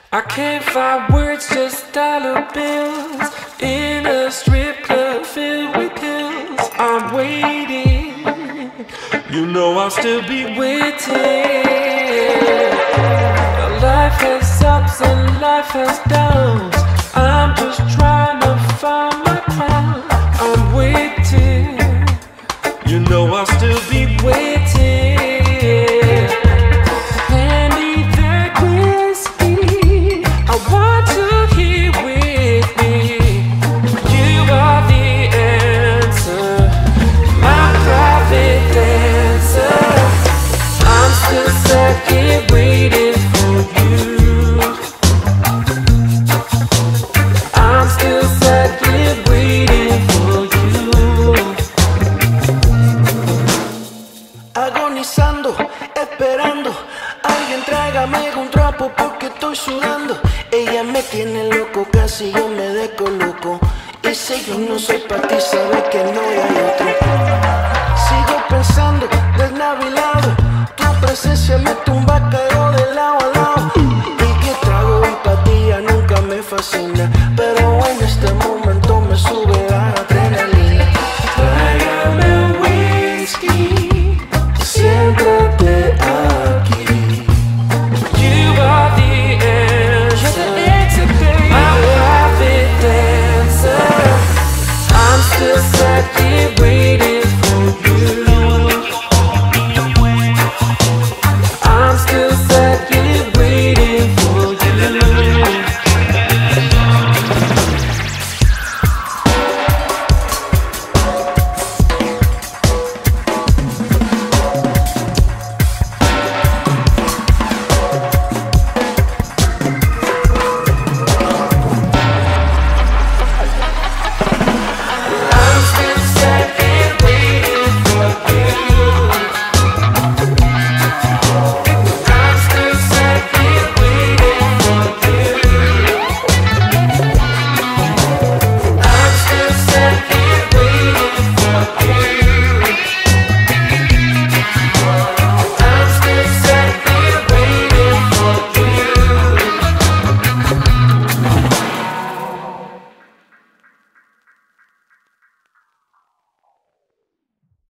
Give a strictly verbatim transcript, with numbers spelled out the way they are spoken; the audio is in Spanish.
I can't find words, just dollar bills in a strip club filled with hills. I'm waiting, you know I'll still be waiting. Life has ups and life has downs. I'm just trying to find my crown. I'm waiting, you know I'll still be waiting. Agonizando, esperando, alguien tráigame un trapo porque estoy sudando. Ella me tiene loco, casi yo me descoloco. Y si yo no soy para ti, sabes que no hay otro. Sigo pensando, desnabilado, tu presencia me tumba a caer.